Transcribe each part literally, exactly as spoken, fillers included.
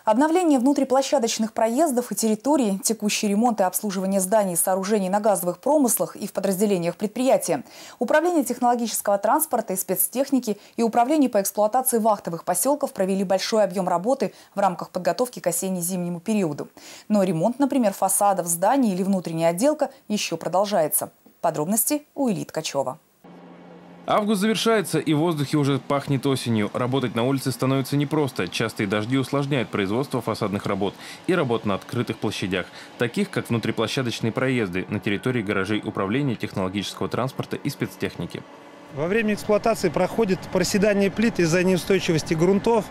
Обновление внутриплощадочных проездов и территорий, текущий ремонт и обслуживание зданий и сооружений на газовых промыслах и в подразделениях предприятия, управление технологического транспорта и спецтехники и управление по эксплуатации вахтовых поселков провели большой объем работы в рамках подготовки к осенне-зимнему периоду. Но ремонт, например, фасадов зданий или внутренняя отделка еще продолжается. Подробности у Ильи Ткачева. Август завершается, и в воздухе уже пахнет осенью. Работать на улице становится непросто. Частые дожди усложняют производство фасадных работ и работ на открытых площадях, таких как внутриплощадочные проезды на территории гаражей управления технологического транспорта и спецтехники. Во время эксплуатации проходит проседание плит из-за неустойчивости грунтов.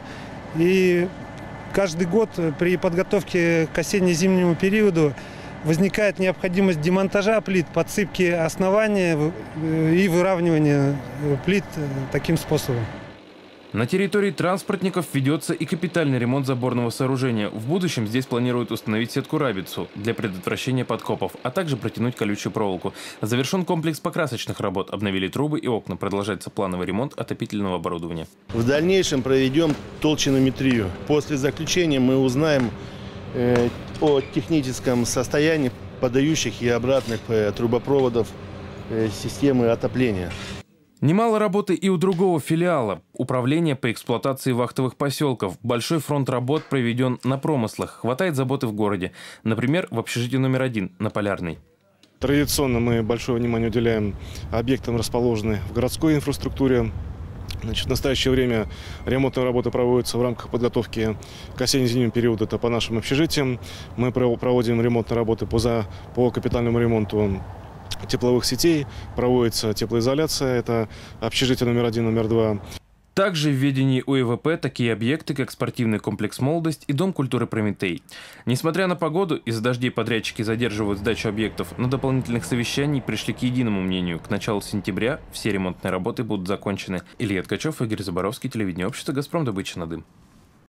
И каждый год при подготовке к осенне-зимнему периоду возникает необходимость демонтажа плит, подсыпки основания и выравнивания плит таким способом. На территории транспортников ведется и капитальный ремонт заборного сооружения. В будущем здесь планируют установить сетку-рабицу для предотвращения подкопов, а также протянуть колючую проволоку. Завершен комплекс покрасочных работ, обновили трубы и окна. Продолжается плановый ремонт отопительного оборудования. В дальнейшем проведем толщинометрию. После заключения мы узнаем э, о техническом состоянии подающих и обратных э, трубопроводов э, системы отопления. Немало работы и у другого филиала – управления по эксплуатации вахтовых поселков. Большой фронт работ проведен на промыслах. Хватает заботы в городе. Например, в общежитии номер один на Полярной. Традиционно мы большое внимание уделяем объектам, расположенным в городской инфраструктуре. Значит, в настоящее время ремонтные работы проводятся в рамках подготовки к осенне-зимнему периоду. Это по нашим общежитиям. Мы проводим ремонтные работы по, за, по капитальному ремонту тепловых сетей, проводится теплоизоляция, это общежитие номер один, номер два. Также в ведении У Э В П такие объекты, как спортивный комплекс «Молодость» и Дом культуры «Прометей». Несмотря на погоду, из-за дождей подрядчики задерживают сдачу объектов, на дополнительных совещаниях пришли к единому мнению. К началу сентября все ремонтные работы будут закончены. Илья Ткачев, Игорь Заборовский, телевидение общества «Газпром. Добыча на дым».